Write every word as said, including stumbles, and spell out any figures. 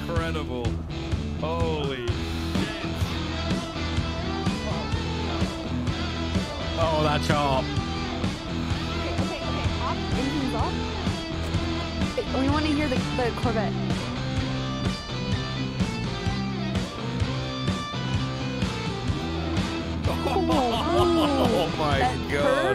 incredible. Holy shit. Oh, that chop. Okay, okay, okay. Off. Engine's off. Wait, we want to hear the, the Corvette. Oh, oh my that god.